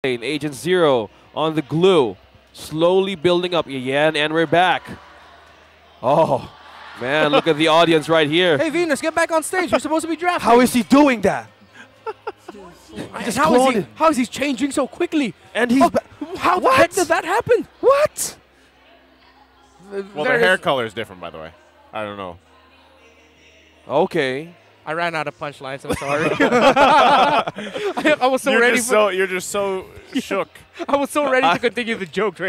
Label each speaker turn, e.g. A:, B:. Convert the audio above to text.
A: Agent Zero on the glue. Slowly building up. Yan, and we're back. Oh, man, look at the audience right here.
B: Hey, Venus, get back on stage. You're supposed to be drafting.
C: How is he doing that?
B: How is he changing so quickly?
C: And he's
B: How the heck did that happen?
C: what?
D: Well, their hair color is different, by the way. I don't know.
A: Okay.
B: I ran out of punchlines. I'm sorry. I was so ready.
D: You're just so shook.
B: I was so ready to continue the joke.